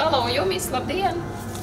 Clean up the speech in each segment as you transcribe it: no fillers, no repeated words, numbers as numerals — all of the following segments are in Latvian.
Halo, Jumis, labdien!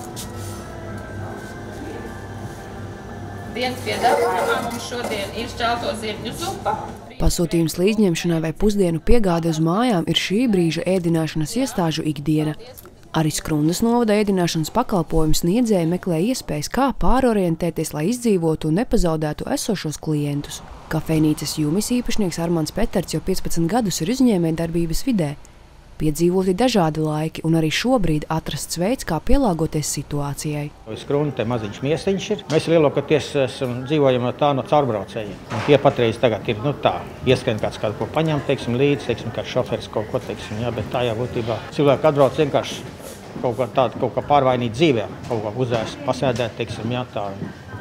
Dienas piedāvājumā mums šodien ir šķelto zirņu zupa. Pasūtījums līdzņemšanai vai pusdienu piegāde uz mājām ir šī brīža ēdināšanas iestāžu ikdiena. Arī Skrundas novada ēdināšanas pakalpojumu sniedzēji meklē iespējas, kā pārorientēties, lai izdzīvotu un nepazaudētu esošos klientus. Kafejnīcas Jumis īpašnieks Armands Peterts jau 15 gadus ir uzņēmējdarbības vidē. Piedzīvoti dažādi laiki un arī šobrīd atrasts veids, kā pielāgoties situācijai. Skrunda te maziņš miestiņš ir. Mēs lielākoties dzīvojam no caurbraucējiem. Un tie patreiz tagad ir tā, ieskrien kāds kādu ko paņem, teiksim, līdzi, teiksim, kāds šoferis kaut ko, teiksim, jā, bet tā jau būtībā cilvēki atbrauc vienkārši kaut kā pārvainīt dzīvē, kaut kā uzēst, pasēdēt, teiksim, jā, tā.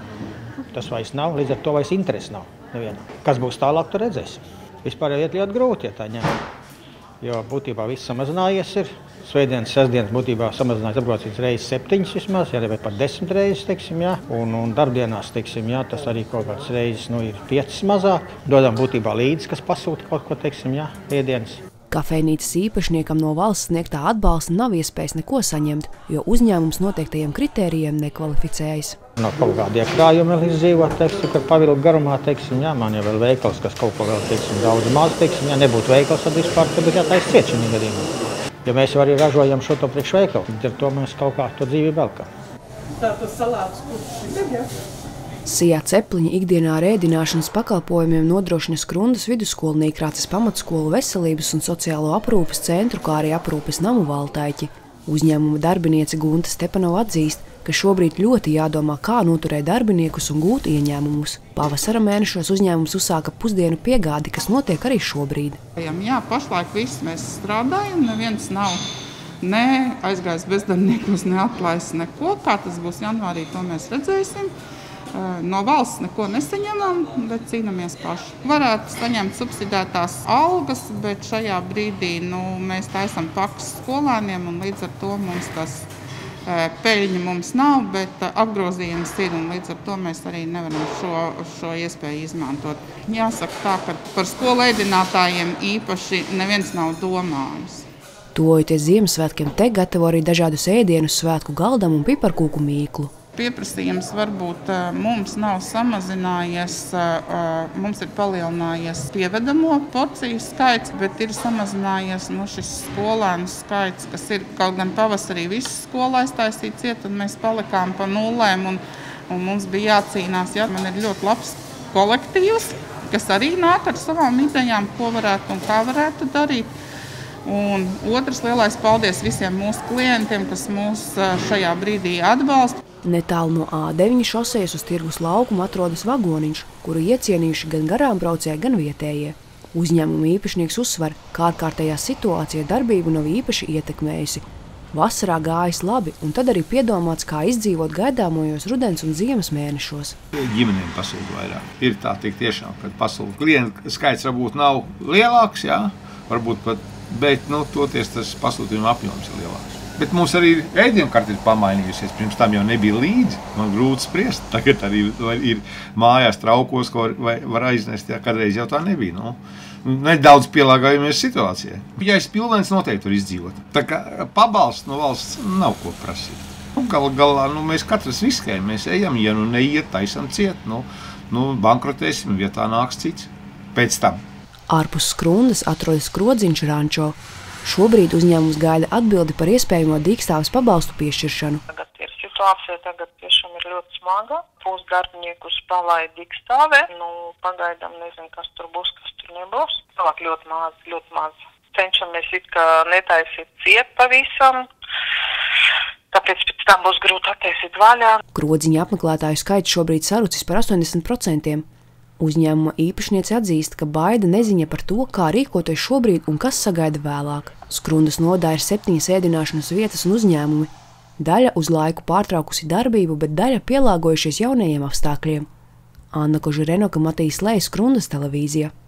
Tas vairs nav, līdz ar to vairs interesi nav nevienam. Kas būs tālāk, tu redzēsim. Vispār iet ļoti grūti, ja tā ņem. Jo būtībā viss samazinājies ir. Svētdienas, sestdienas būtībā samazinājies apbraucības reizes 7 vismaz, jā, vai pat 10 reizes, teiksim, jā. Un darbdienās, teiksim, jā, tas arī kaut kāds reizes, ir 5 mazāk. Dodam būtībā līdzi, kas pasūta kaut ko, teiksim, jā, ēdienas. Kafejnīcas īpašniekam no valsts sniegtā atbalsta nav iespējas neko saņemt, jo uzņēmums noteiktajiem kritērijiem nekvalificējas. No kaut kādi krājumi vēl izdzīvot, teiksim, ka pavilku garumā, teiksim, jā, man jau vēl veikals, kas kaut ko vēl, teiksim, daudz maz, teiksim, jā, nebūtu veikals, tad vispār, tad būtu jātais ciet šim gadījumā. Ja mēs jau arī ražojam šo to priekš veikalu, tad ar to mēs kaut kā to dzīvi velkam. Tā tas salātus, kurš ir, jā? Sijā Cepliņa ikdienā ar ēdināšanas pakalpojumiem nodrošina Skrundas vidusskolu, Nīkrāces pamatskolu, veselības un sociālo aprūpes centru, kā arī aprūpes namu Valtaiķi. Uzņēmuma darbiniece Gunta Stepanova atzīst, ka šobrīd ļoti jādomā, kā noturēt darbiniekus un gūt ieņēmumus. Pavasara mēnešos uzņēmums uzsāka pusdienu piegādi, kas notiek arī šobrīd. Jā, pašlaik viss mēs strādājam, neviens nav ne aizgājis bezdarbniekus, ne atlaists neko. Kā tas būs janvārī, to mēs redzēsim. No valsts neko nesaņemam, bet cīnāmies paši. Varētu saņemt subsidētās algas, bet šajā brīdī mēs taisam pakas skolēniem un līdz ar to mums tas peļņa mums nav, bet apgrozījums ir un līdz ar to mēs arī nevaram šo iespēju izmantot. Jāsaka tā, ka par skolu ēdinātājiem īpaši neviens nav domājis. Tuvojoties Ziemassvētkiem, te gatavo arī dažādus ēdienus svētku galdam un piparkūku mīklu. Pieprasījums varbūt mums nav samazinājies, mums ir palielinājies pievedamo porciju skaits, bet ir samazinājies šis skolēnu skaits, kas ir kaut gan pavasarī visas skola aiztaisīja ciet, un mēs palikām pa nulēm, un mums bija jācīnās. Jā, man ir ļoti labs kolektīvs, kas arī nāk ar savām idejām, ko varētu un kā varētu darīt. Un otrs lielais paldies visiem mūsu klientiem, kas mūs šajā brīdī atbalsta. Netālu no A9 šosejas uz tirgus laukumu atrodas vagoniņš, kuru iecienījuši gan garām braucēji, gan vietējie. Uzņēmuma īpašnieks uzsver, ka ārkārtējā situācija darbību nav īpaši ietekmējusi. Vasarā gājis labi, un tad arī piedomāts, kā izdzīvot gaidāmojos rudens un ziemas mēnešos. Ģimenēm pasūta vairāk. Ir tā tiešām, kad pasūta. Klientu skaits varbūt nav lielāks, jā, varbūt pat, bet toties tas pasūtījuma apjoms ir lielāks. Bet mums arī ēdienkarta ir pamainījusies. Pirms tam jau nebija līdzi. Man grūti spriest. Tagad arī ir mājās traukos, ko var aiznest. Jā, kādreiz jau tā nebija. Nedaudz pielāgojamies situācijai. Ja es pilnēns noteikti var izdzīvot. Tā kā pabalsts no valsts nav ko prasīt. Galā mēs katrs riskējam. Mēs ejam, ja neiet, taisam ciet. Bankrotēsim, vietā nāks cits. Pēc tam. Ārpus Skrundas atrodas Krodziņš rančo. Šobrīd uzņēmums gaida atbildi par iespējamo dīkstāves pabalstu piešķiršanu. Tagad ir situācija, tiešām ir ļoti smaga. Pūs darbiniekus palaid dīkstāvē. Pagaidām nezinu, kas tur būs, kas tur nebūs. Cilvēki ļoti maz. Cenšamies netaisīt ciet pavisam. Tāpēc pēc tam būs grūti attaisīt vaļā. Krodziņa apmeklētāju skaits šobrīd sarucis par 80%. Uzņēmuma īpašniece atzīst, ka baida neziņa par to, kā rīkoties šobrīd un kas sagaida vēlāk. Skrundas novadā ir 7 ēdināšanas vietas un uzņēmumi. Daļa uz laiku pārtraukusi darbību, bet daļa pielāgojušies jaunajiem apstākļiem. Anna Kožerenoka, Matīs Lejs, Skrundas televīzija.